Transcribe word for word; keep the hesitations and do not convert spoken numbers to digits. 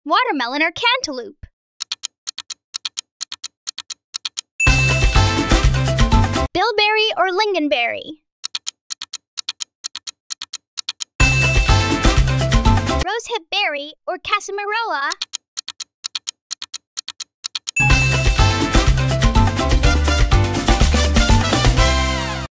watermelon or cantaloupe. Bilberry or lingonberry. Rosehip berry or casamaroa.